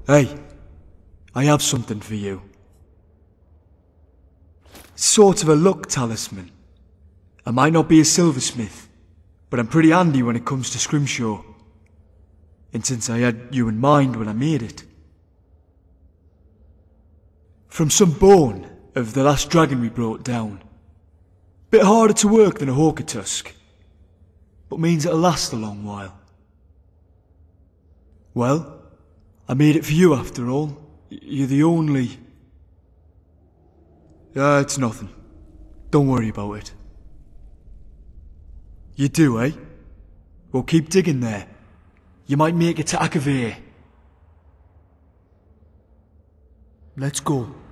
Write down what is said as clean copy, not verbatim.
Hey, I have something for you. Sort of a luck talisman. I might not be a silversmith, but I'm pretty handy when it comes to scrimshaw. And since I had you in mind when I made it. From some bone of the last dragon we brought down. Bit harder to work than a hawker tusk, but means it'll last a long while. Well, I made it for you after all. You're the only... it's nothing. Don't worry about it. You do, eh? Well, keep digging there. You might make it to Akavir. Let's go.